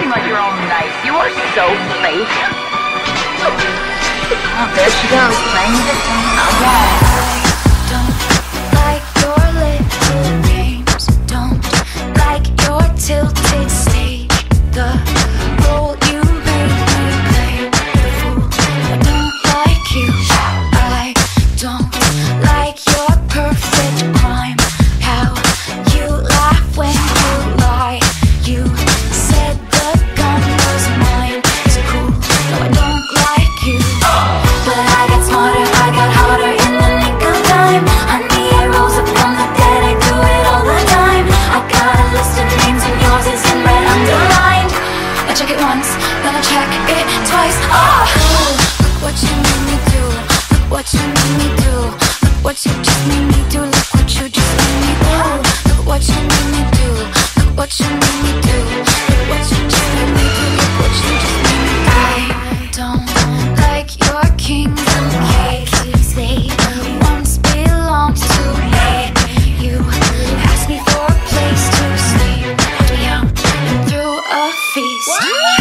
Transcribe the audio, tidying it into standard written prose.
acting like you're all nice. You are so fake. Oh, there she goes, playing the game again. Don't like your little games. Don't like your tilted stage. The role you made me play, the fool. I don't like you. I don't like your perfect crime. How you laugh when you lie. You said the gun was mine. It's cool. No, I don't like you. But I got smarter, I got harder in the nick of time. Honey, I rose up from the dead, I do it all the time. I got a list of names and yours is in red underlined. I check it once, then I check it twice. Oh! Look what you made me do. Look what you made me do. Look what you just made me do. Look what you just made me do. Look what you made me do. Look what you made me do. Look what you just made me do. Look what you just made me do. I don't like your kingdom keys. They once belonged to me. You asked me for a place to sleep, me out and threw a feast.